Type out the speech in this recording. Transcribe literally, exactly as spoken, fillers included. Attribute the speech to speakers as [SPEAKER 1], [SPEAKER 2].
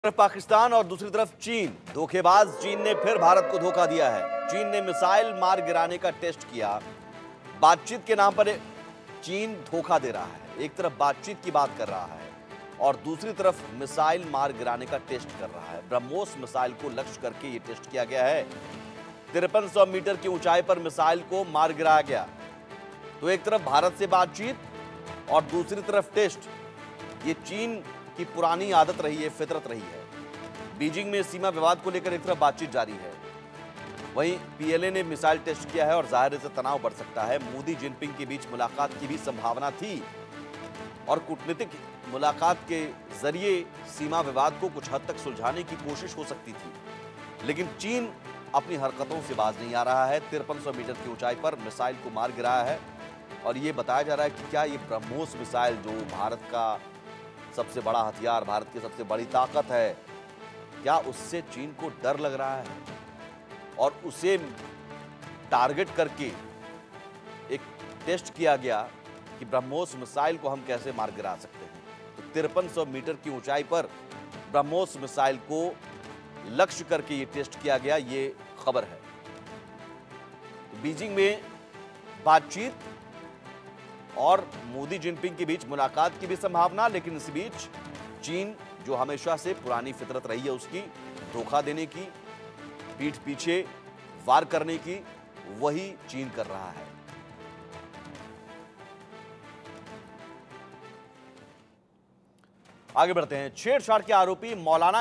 [SPEAKER 1] तरफ पाकिस्तान और दूसरी तरफ चीन। धोखेबाज चीन ने फिर भारत को धोखा दिया है। चीन ने मिसाइल मार गिराने का टेस्ट किया। बातचीत के नाम पर चीन धोखा दे रहा है। एक तरफ बातचीत की बात कर रहा है और दूसरी तरफ मिसाइल मार गिराने का टेस्ट कर रहा है। ब्रह्मोस मिसाइल को लक्ष्य करके यह टेस्ट किया गया है। तिरपन सौ मीटर की ऊंचाई पर मिसाइल को मार गिराया गया। तो एक तरफ भारत से बातचीत और दूसरी तरफ टेस्ट। ये चीन की पुरानी आदत रही है, फितरत रही है। बीजिंग में सीमा विवाद को लेकर एक तरफ बातचीत जारी है, वहीं पीएलए ने मिसाइल टेस्ट किया है और जाहिर से तनाव बढ़ सकता है। मोदी जिनपिंग के बीच मुलाकात की भी संभावना थी और कूटनीतिक मुलाकात के जरिए सीमा विवाद को कुछ हद तक सुलझाने की कोशिश हो सकती थी, लेकिन चीन अपनी हरकतों से बाज नहीं आ रहा है। तिरपन सौ मीटर की ऊंचाई पर मिसाइल को मार गिराया है और यह बताया जा रहा है कि क्या ये ब्रह्मोस मिसाइल, जो भारत का सबसे बड़ा हथियार, भारत की सबसे बड़ी ताकत है, क्या उससे चीन को डर लग रहा है और उसे टारगेट करके एक टेस्ट किया गया कि ब्रह्मोस मिसाइल को हम कैसे मार गिरा सकते हैं। तो तिरपन सौ मीटर की ऊंचाई पर ब्रह्मोस मिसाइल को लक्ष्य करके ये टेस्ट किया गया, ये खबर है। तो बीजिंग में बातचीत और मोदी जिनपिंग के बीच मुलाकात की भी संभावना, लेकिन इस बीच चीन, जो हमेशा से पुरानी फितरत रही है उसकी, धोखा देने की, पीठ पीछे वार करने की, वही चीन कर रहा है। आगे बढ़ते हैं। छेड़छाड़ के आरोपी मौलाना